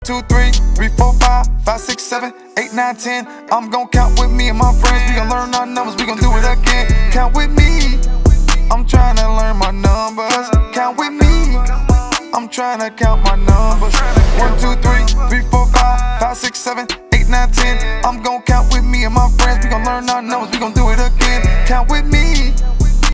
2, 3, 3, 4, 5, 5, 6, 7, 8, 9, 10. I'm gon' count with me and my friends. We gon' learn our numbers, we gon' do it again. Count with me. I'm tryna learn my numbers. Count with me. I'm tryna count my numbers. 1, 2, 3, 3, 4, 5, 5, 6, 7, 8, 9, 10. I'm gon' count with me and my friends. We gon' learn our numbers, we gon' do it again. Count with me.